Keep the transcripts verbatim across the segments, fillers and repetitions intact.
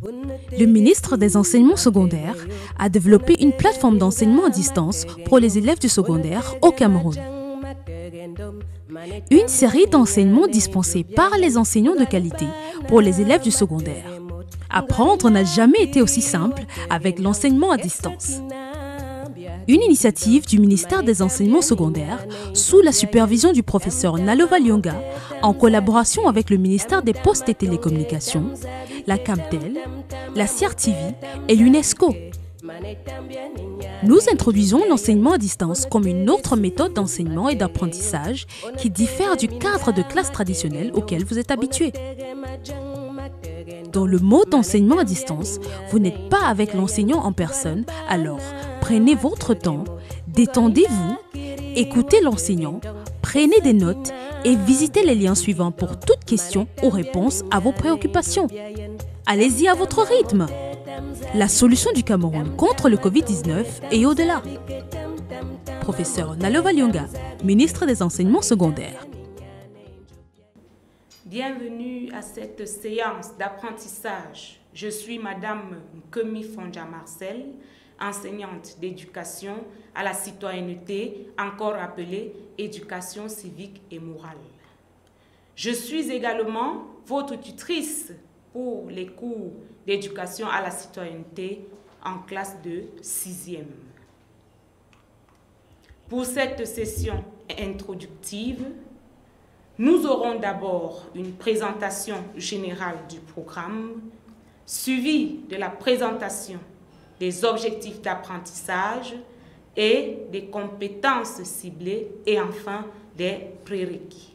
Le ministre des Enseignements secondaires a développé une plateforme d'enseignement à distance pour les élèves du secondaire au Cameroun. Une série d'enseignements dispensés par les enseignants de qualité pour les élèves du secondaire. Apprendre n'a jamais été aussi simple avec l'enseignement à distance. Une initiative du ministère des Enseignements secondaires sous la supervision du professeur Nalova Lyonga en collaboration avec le ministère des Postes et Télécommunications, la Camtel, la C R T V et l'UNESCO. Nous introduisons l'enseignement à distance comme une autre méthode d'enseignement et d'apprentissage qui diffère du cadre de classe traditionnel auquel vous êtes habitué. Dans le mode d'enseignement à distance, vous n'êtes pas avec l'enseignant en personne, alors prenez votre temps, détendez-vous, écoutez l'enseignant, prenez des notes et visitez les liens suivants pour toute question ou réponse à vos préoccupations. Allez-y à votre rythme. La solution du Cameroun contre le Covid dix-neuf et au-delà. Professeur Nalova Lyonga, ministre des Enseignements secondaires. Bienvenue à cette séance d'apprentissage. Je suis Madame Nkemi Fonja Marcel, enseignante d'éducation à la citoyenneté, encore appelée éducation civique et morale. Je suis également votre tutrice pour les cours d'éducation à la citoyenneté en classe de sixième. Pour cette session introductive, nous aurons d'abord une présentation générale du programme, suivie de la présentation des objectifs d'apprentissage et des compétences ciblées et enfin des prérequis.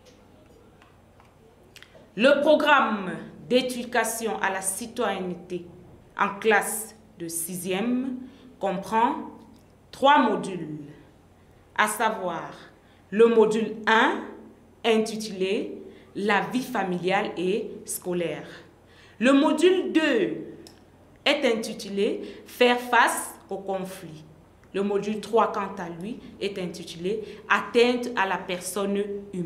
Le programme d'éducation à la citoyenneté en classe de sixième comprend trois modules, à savoir le module un intitulé « La vie familiale et scolaire ». Le module deux est intitulé « Faire face au conflit ». Le module trois, quant à lui, est intitulé « Atteinte à la personne humaine ».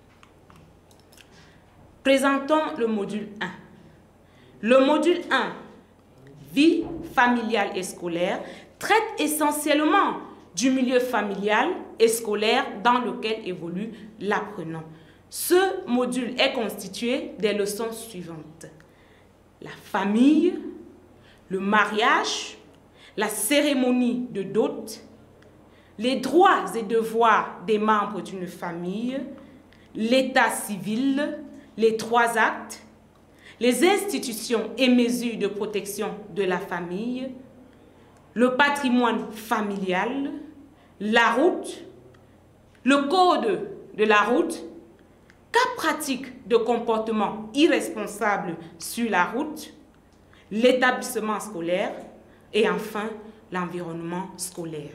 Présentons le module un. Le module un, vie familiale et scolaire, traite essentiellement du milieu familial et scolaire dans lequel évolue l'apprenant. Ce module est constitué des leçons suivantes. La famille, le mariage, la cérémonie de dot, les droits et devoirs des membres d'une famille, l'état civil, les trois actes, les institutions et mesures de protection de la famille, le patrimoine familial, la route, le code de la route, cas pratique de comportement irresponsable sur la route, l'établissement scolaire et enfin l'environnement scolaire.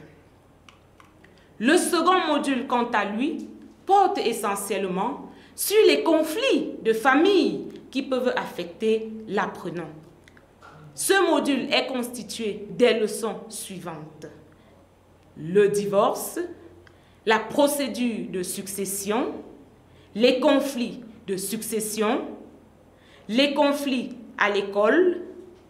Le second module, quant à lui, porte essentiellement sur les conflits de famille qui peuvent affecter l'apprenant. Ce module est constitué des leçons suivantes. Le divorce, la procédure de succession, les conflits de succession, les conflits à l'école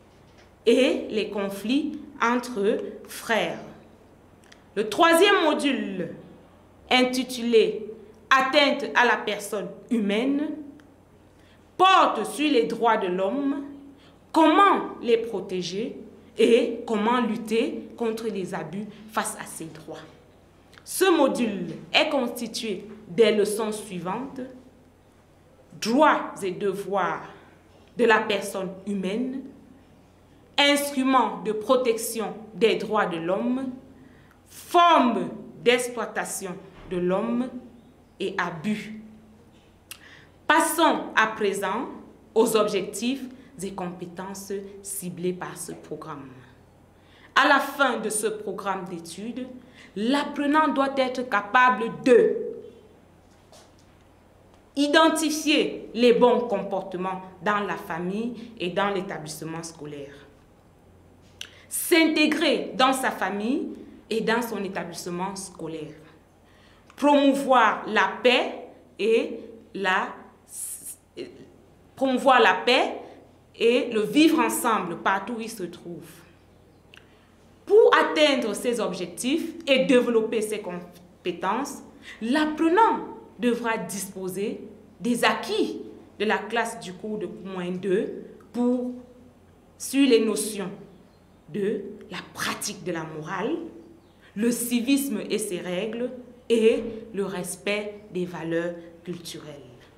et les conflits entre frères. Le troisième module, intitulé « Atteinte à la personne humaine », porte sur les droits de l'homme, comment les protéger et comment lutter contre les abus face à ces droits. Ce module est constitué des leçons suivantes: droits et devoirs de la personne humaine, instruments de protection des droits de l'homme, formes d'exploitation de l'homme et abus. Passons à présent aux objectifs et compétences ciblées par ce programme. À la fin de ce programme d'études, l'apprenant doit être capable de identifier les bons comportements dans la famille et dans l'établissement scolaire, s'intégrer dans sa famille et dans son établissement scolaire, promouvoir la paix et la promouvoir la paix et le vivre ensemble partout où ils se trouvent. Pour atteindre ces objectifs et développer ses compétences, l'apprenant devra disposer des acquis de la classe du cours de moins deux pour, sur les notions de la pratique de la morale, le civisme et ses règles et le respect des valeurs culturelles.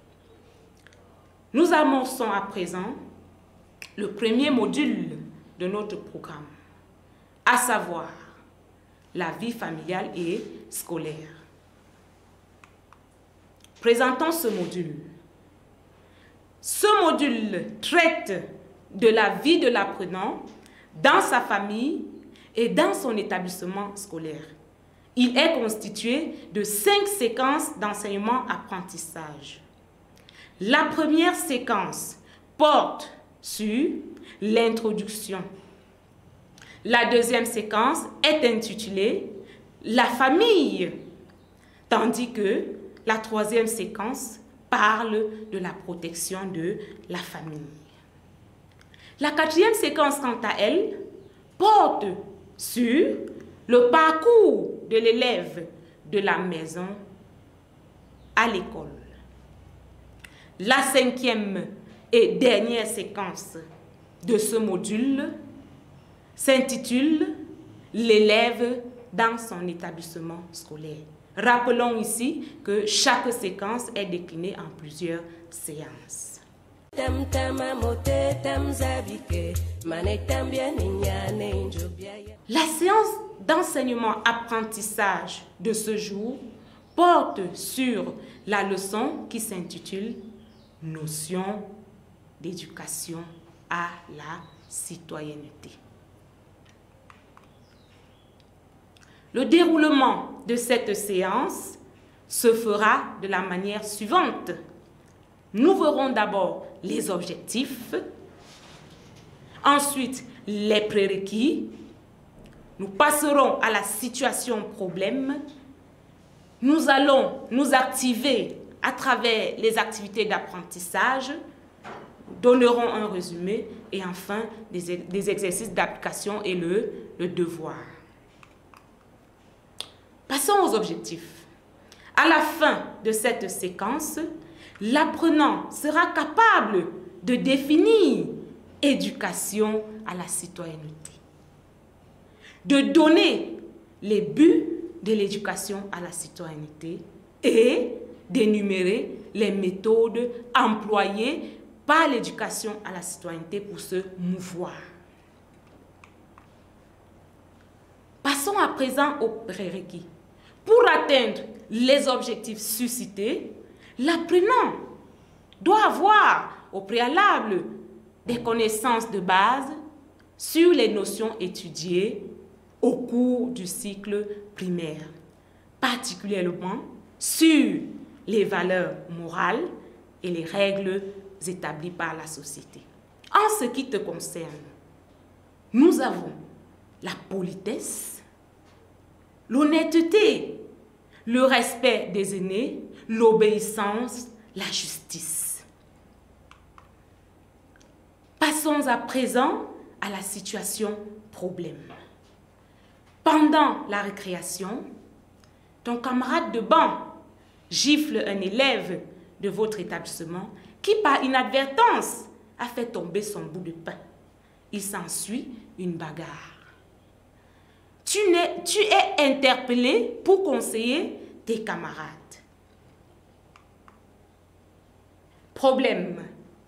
Nous amorçons à présent le premier module de notre programme, à savoir la vie familiale et scolaire. Présentons ce module. Ce module traite de la vie de l'apprenant dans sa famille et dans son établissement scolaire. Il est constitué de cinq séquences d'enseignement-apprentissage. La première séquence porte sur l'introduction. La deuxième séquence est intitulée « La famille », tandis que la troisième séquence parle de la protection de la famille. La quatrième séquence, quant à elle, porte sur le parcours de l'élève de la maison à l'école. La cinquième et dernière séquence de ce module s'intitule « L'élève dans son établissement scolaire ». Rappelons ici que chaque séquence est déclinée en plusieurs séances. La séance d'enseignement-apprentissage de ce jour porte sur la leçon qui s'intitule « Notion d'éducation à la citoyenneté ». Le déroulement de cette séance se fera de la manière suivante. Nous verrons d'abord les objectifs, ensuite les prérequis, nous passerons à la situation problème, nous allons nous activer à travers les activités d'apprentissage, nous donnerons un résumé et enfin des, des exercices d'application et le, le devoir. Passons aux objectifs. À la fin de cette séquence, l'apprenant sera capable de définir éducation à la citoyenneté, de donner les buts de l'éducation à la citoyenneté et d'énumérer les méthodes employées par l'éducation à la citoyenneté pour se mouvoir. Passons à présent aux prérequis. Pour atteindre les objectifs suscités, l'apprenant doit avoir au préalable des connaissances de base sur les notions étudiées au cours du cycle primaire, particulièrement sur les valeurs morales et les règles établies par la société. En ce qui te concerne, nous avons la politesse, l'honnêteté, le respect des aînés, l'obéissance, la justice. Passons à présent à la situation problème. Pendant la récréation, ton camarade de banc gifle un élève de votre établissement qui, par inadvertance, a fait tomber son bout de pain. Il s'ensuit une bagarre. Tu, n'es, tu es interpellé pour conseiller tes camarades. Problème.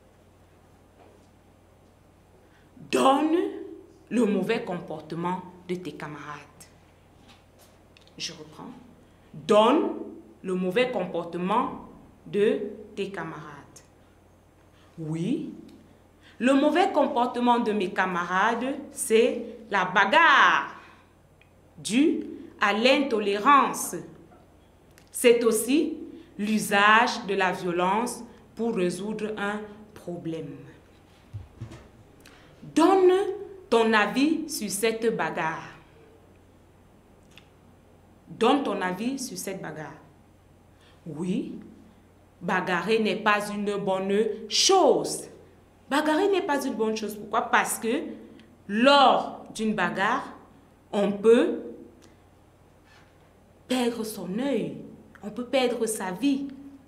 Donne le mauvais comportement de tes camarades. Je reprends. Donne le mauvais comportement de tes camarades. Oui, le mauvais comportement de mes camarades, c'est la bagarre due à l'intolérance. C'est aussi l'usage de la violence pour résoudre un problème. Donne ton avis sur cette bagarre. Donne ton avis sur cette bagarre. Oui, bagarrer n'est pas une bonne chose. Bagarrer n'est pas une bonne chose. Pourquoi? Parce que lors d'une bagarre, on peut perdre son œil, on peut perdre sa vie.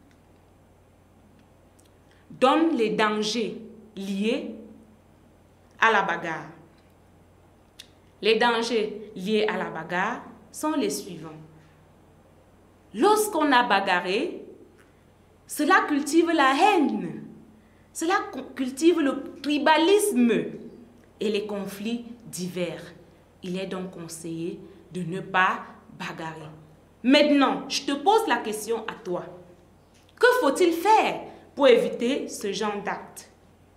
Donne les dangers liés à la bagarre. Les dangers liés à la bagarre sont les suivants. Lorsqu'on a bagarré, cela cultive la haine, cela cultive le tribalisme et les conflits divers. Il est donc conseillé de ne pas bagarrer. Maintenant, je te pose la question à toi. Que faut-il faire pour éviter ce genre d'acte?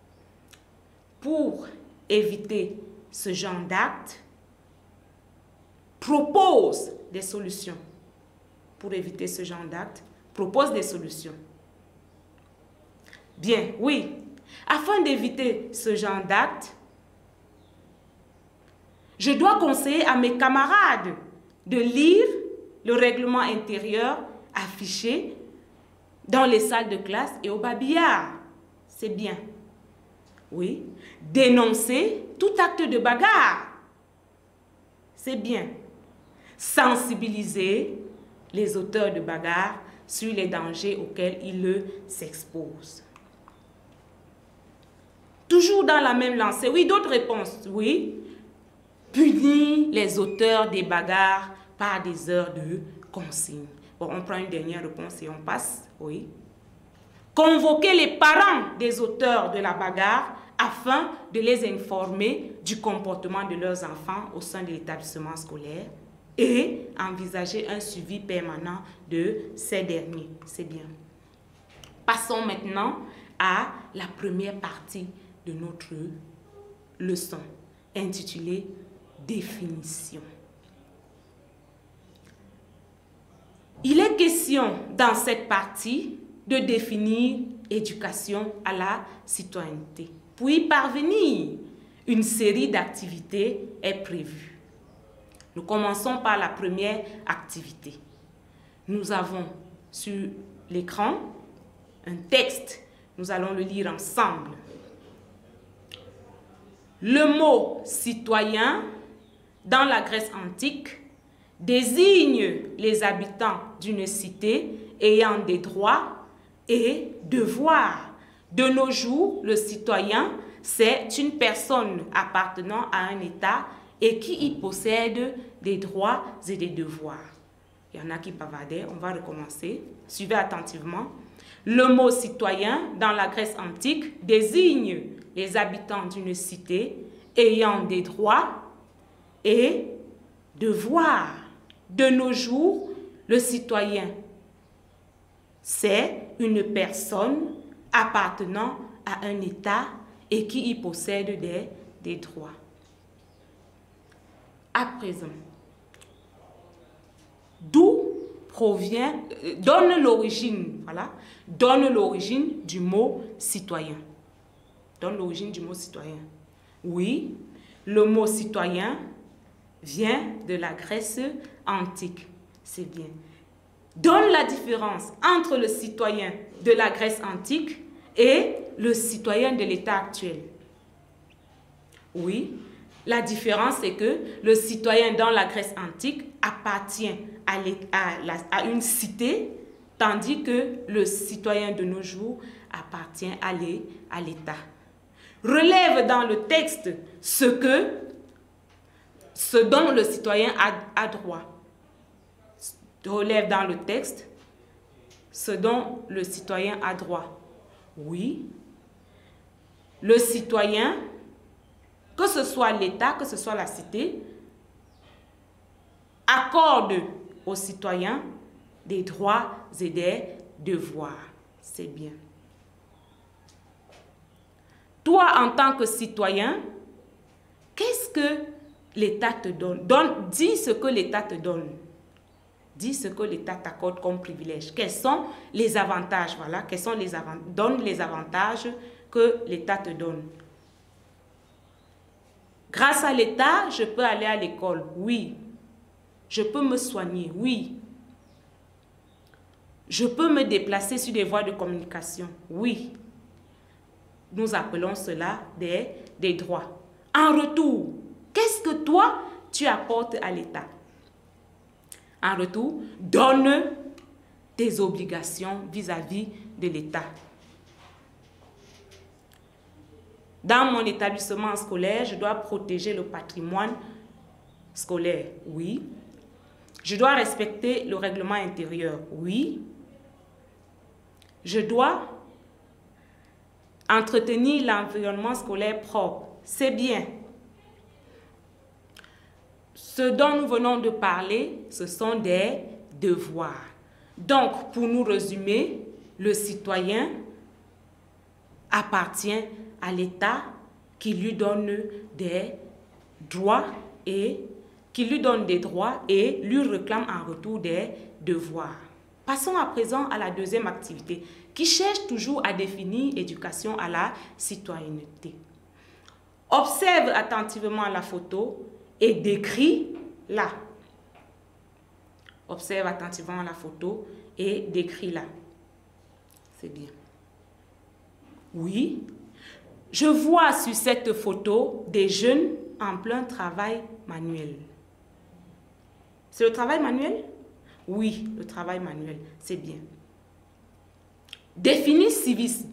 Pour éviter ce genre d'acte, propose des solutions. Pour éviter ce genre d'acte, propose des solutions. Bien, oui. Afin d'éviter ce genre d'acte, je dois conseiller à mes camarades de lire le règlement intérieur affiché dans les salles de classe et au babillard. C'est bien. Oui. Dénoncer tout acte de bagarre. C'est bien. Sensibiliser les auteurs de bagarre sur les dangers auxquels ils s'exposent. Toujours dans la même lancée. Oui, d'autres réponses. Oui. Punir les auteurs des bagarres par des heures de consigne. Bon, on prend une dernière réponse et on passe. Oui. Convoquer les parents des auteurs de la bagarre afin de les informer du comportement de leurs enfants au sein de l'établissement scolaire et envisager un suivi permanent de ces derniers. C'est bien. Passons maintenant à la première partie de notre leçon intitulée « Définition ». Il est question dans cette partie de définir éducation à la citoyenneté. Pour y parvenir, une série d'activités est prévue. Nous commençons par la première activité. Nous avons sur l'écran un texte. Nous allons le lire ensemble. Le mot « citoyen » dans la Grèce antique désigne les habitants d'une cité ayant des droits et devoirs. De nos jours, le citoyen, c'est une personne appartenant à un État et qui y possède des droits et des devoirs. Il y en a qui bavardaient, on va recommencer. Suivez attentivement. Le mot citoyen dans la Grèce antique désigne les habitants d'une cité ayant des droits et devoirs. De nos jours, le citoyen, c'est une personne appartenant à un État et qui y possède des, des droits. À présent, d'où provient, donne l'origine, voilà, donne l'origine du mot citoyen. Donne l'origine du mot citoyen. Oui, le mot citoyen vient de la Grèce antique. C'est bien. Donne la différence entre le citoyen de la Grèce antique et le citoyen de l'État actuel. Oui, la différence est que le citoyen dans la Grèce antique appartient à, à, la, à une cité, tandis que le citoyen de nos jours appartient à l'État. Relève dans le texte ce que, ce dont le citoyen a, a droit. Relève dans le texte ce dont le citoyen a droit. Oui, le citoyen, que ce soit l'État, que ce soit la cité, accorde aux citoyens des droits et des devoirs. C'est bien. Toi, en tant que citoyen, qu'est-ce que l'État te donne? Donne, dis ce que l'État te donne. Dis ce que l'État t'accorde comme privilège. Quels sont les avantages? Voilà, quels sont les avantages? Donne les avantages que l'État te donne. Grâce à l'État, je peux aller à l'école. Oui. Je peux me soigner. Oui. Je peux me déplacer sur des voies de communication. Oui. nous appelons cela des, des droits. En retour, qu'est-ce que toi, tu apportes à l'État? En retour, donne tes obligations vis-à-vis de l'État. Dans mon établissement scolaire, je dois protéger le patrimoine scolaire, oui. Je dois respecter le règlement intérieur, oui. Je dois entretenir l'environnement scolaire propre, c'est bien. Ce dont nous venons de parler, ce sont des devoirs. Donc, pour nous résumer, le citoyen appartient à l'État qui lui donne des droits et qui lui donne des droits et lui réclame en retour des devoirs. Passons à présent à la deuxième activité qui cherche toujours à définir éducation à la citoyenneté. Observe attentivement la photo et décris-la. Observe attentivement la photo et décris-la. C'est bien. Oui. Je vois sur cette photo des jeunes en plein travail manuel. C'est le travail manuel? Oui, le travail manuel, c'est bien. Définis civisme.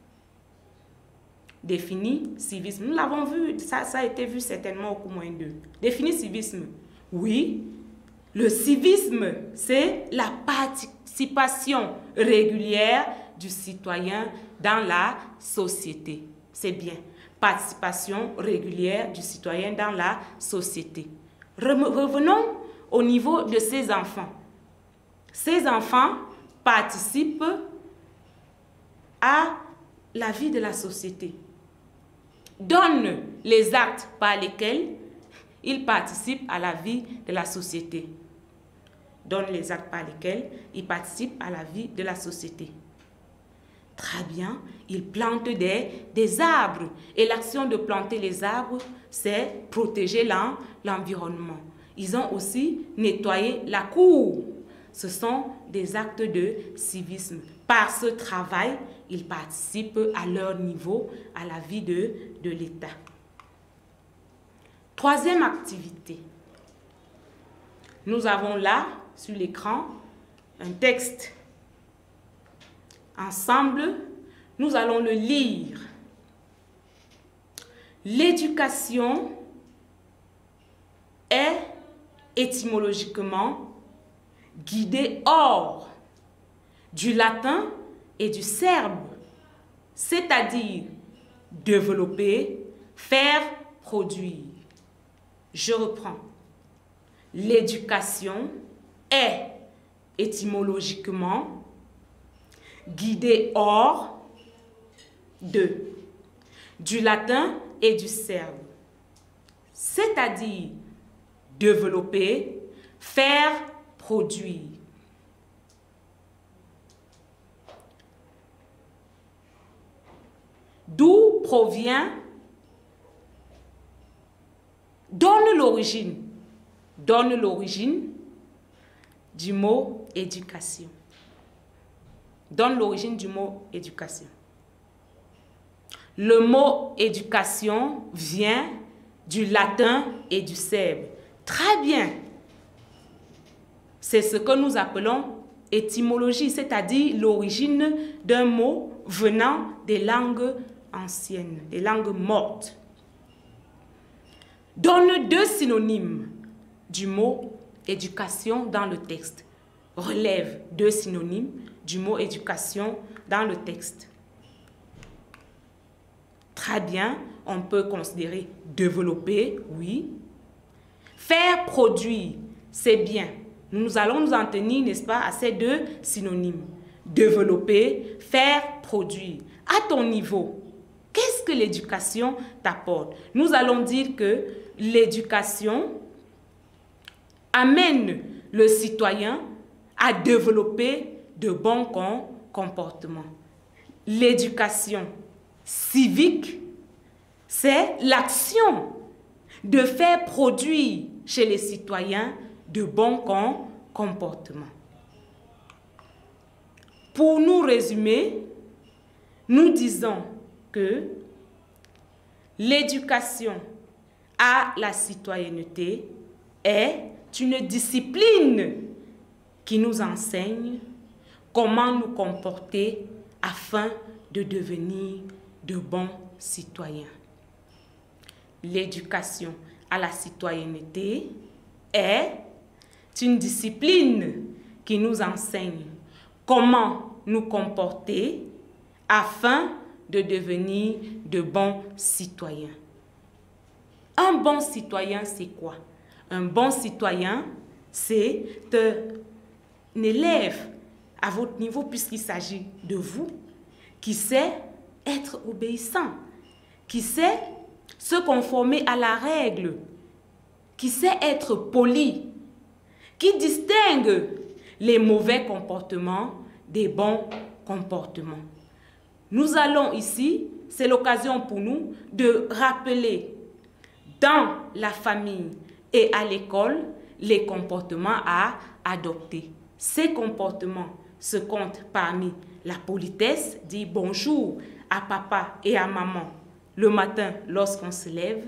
Définis civisme. Nous l'avons vu, ça, ça a été vu certainement au cours moins deux. Définis civisme. Oui, le civisme, c'est la participation régulière du citoyen dans la société. C'est bien. Participation régulière du citoyen dans la société. Revenons au niveau de ces enfants. Ces enfants participent à la vie de la société. Donnent les actes par lesquels ils participent à la vie de la société. Donnent les actes par lesquels ils participent à la vie de la société. Très bien, ils plantent des, des arbres. Et l'action de planter les arbres, c'est protéger l'environnement. Ils ont aussi nettoyé la cour. Ce sont des actes de civisme. Par ce travail, ils participent à leur niveau à la vie de, de l'État. Troisième activité. Nous avons là, sur l'écran, un texte. Ensemble, nous allons le lire. L'éducation est étymologiquement guidée hors du latin et du serbe, c'est-à-dire développer, faire, produire. Je reprends. L'éducation est étymologiquement guidée hors de du latin et du serbe, c'est-à-dire développer, faire, produire. D'où provient, donne l'origine, donne l'origine du mot éducation. Donne l'origine du mot éducation. Le mot éducation vient du latin et du serbe. Très bien. C'est ce que nous appelons étymologie, c'est-à-dire l'origine d'un mot venant des langues anciennes, des langues mortes. Donne deux synonymes du mot éducation dans le texte. Relève deux synonymes du mot éducation dans le texte. Très bien, on peut considérer développer, oui. Faire, produire, c'est bien. Nous allons nous en tenir, n'est-ce pas, à ces deux synonymes. Développer, faire, produire. À ton niveau, qu'est-ce que l'éducation t'apporte? Nous allons dire que l'éducation amène le citoyen à développer de bons comportements. L'éducation civique, c'est l'action de faire produire chez les citoyens de bons comportements. Pour nous résumer, nous disons que l'éducation à la citoyenneté est une discipline qui nous enseigne comment nous comporter afin de devenir de bons citoyens. L'éducation à la citoyenneté est une discipline qui nous enseigne comment nous comporter afin de devenir de bons citoyens. Un bon citoyen, c'est quoi? Un bon citoyen, c'est un élève à votre niveau, puisqu'il s'agit de vous, qui sait être obéissant, qui sait se conformer à la règle, qui sait être poli, qui distingue les mauvais comportements des bons comportements. Nous allons ici, c'est l'occasion pour nous de rappeler dans la famille et à l'école les comportements à adopter. Ces comportements se comptent parmi la politesse, dire bonjour à papa et à maman le matin lorsqu'on se lève.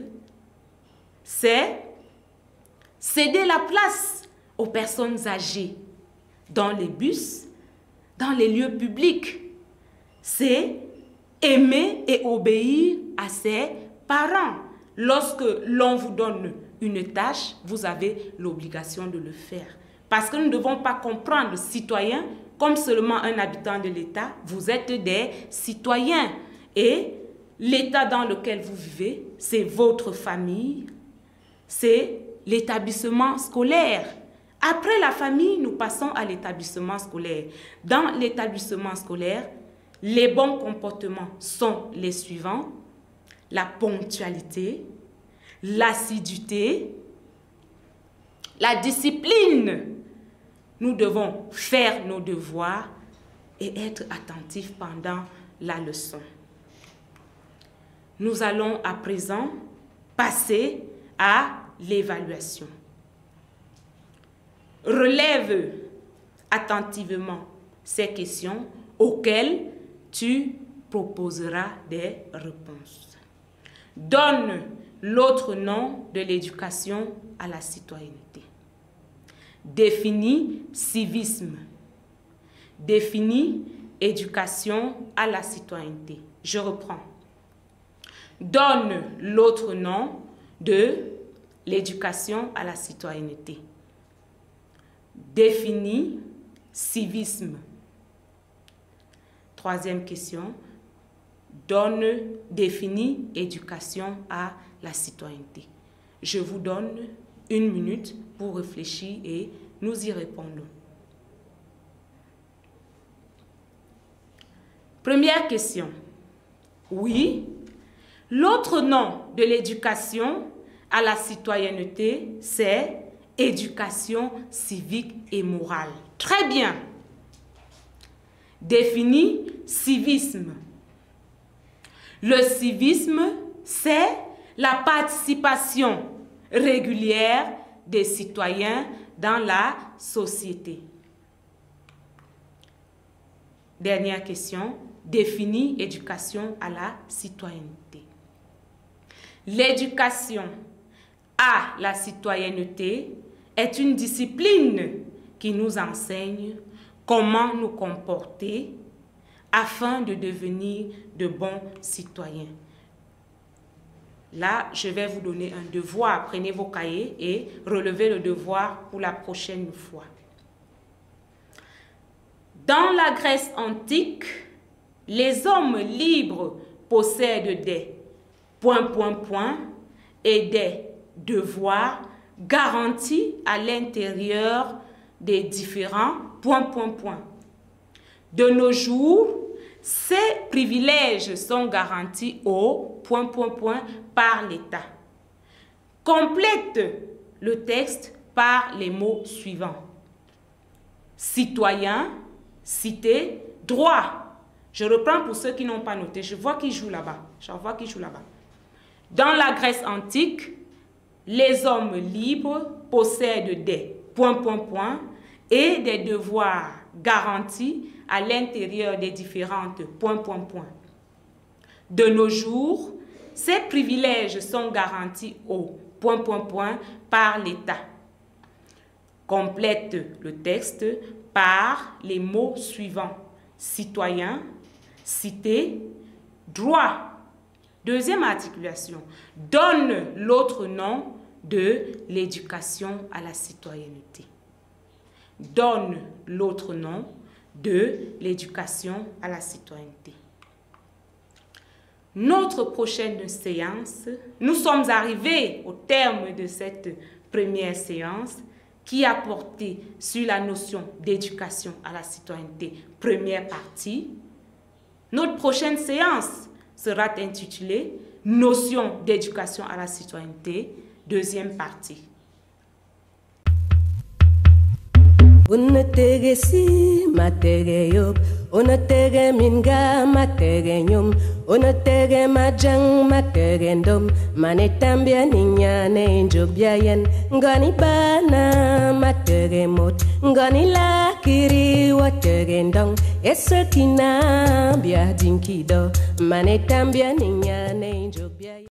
C'est céder la place aux personnes âgées dans les bus, dans les lieux publics. C'est aimer et obéir à ses parents. Lorsque l'on vous donne une tâche, vous avez l'obligation de le faire. Parce que nous ne devons pas comprendre citoyen comme seulement un habitant de l'État. Vous êtes des citoyens. Et l'État dans lequel vous vivez, c'est votre famille, c'est l'établissement scolaire. Après la famille, nous passons à l'établissement scolaire. Dans l'établissement scolaire, les bons comportements sont les suivants: la ponctualité, l'assiduité, la discipline. Nous devons faire nos devoirs et être attentifs pendant la leçon. Nous allons à présent passer à l'évaluation. Relève attentivement ces questions auxquelles tu proposeras des réponses. Donne l'autre nom de l'éducation à la citoyenneté. Définis civisme. Définis éducation à la citoyenneté. Je reprends. Donne l'autre nom de l'éducation à la citoyenneté. Définis civisme. Troisième question. Donne, définis éducation à la citoyenneté. Je vous donne une minute pour réfléchir et nous y répondons. Première question. Oui, l'autre nom de l'éducation à la citoyenneté, c'est éducation civique et morale. Très bien. Définis civisme. Le civisme, c'est la participation régulière des citoyens dans la société. Dernière question. Définis éducation à la citoyenneté. L'éducation à la citoyenneté est une discipline qui nous enseigne comment nous comporter afin de devenir de bons citoyens. Là, je vais vous donner un devoir. Prenez vos cahiers et relevez le devoir pour la prochaine fois. Dans la Grèce antique, les hommes libres possèdent des points, points, points et des devoirs garantis à l'intérieur des différents points, points, points. De nos jours, ces privilèges sont garantis au point, point, point par l'État. Complète le texte par les mots suivants. Citoyen, cité, droit. Je reprends pour ceux qui n'ont pas noté. Je vois qui joue là-bas. Je vois qui joue là-bas. Dans la Grèce antique, les hommes libres possèdent des points, points, points et des devoirs garantis à l'intérieur des différentes points, points, points. De nos jours, ces privilèges sont garantis au point, point, point par l'État. Complète le texte par les mots suivants. Citoyen, cité, droit. Deuxième articulation. Donne l'autre nom de l'éducation à la citoyenneté. Donne l'autre nom de l'éducation à la citoyenneté. Notre prochaine séance, nous sommes arrivés au terme de cette première séance qui a porté sur la notion d'éducation à la citoyenneté, première partie. Notre prochaine séance sera intitulée « Notion d'éducation à la citoyenneté », deuxième partie. Unatege si matege yop, unatege minga matege nyum, unatege majang matege ndom, manetambia ninyane injobiayen, ngani bana matege mot, ngani lakiri watege ndong, esakina bia dinkido, manetambia ninyane injobiayen.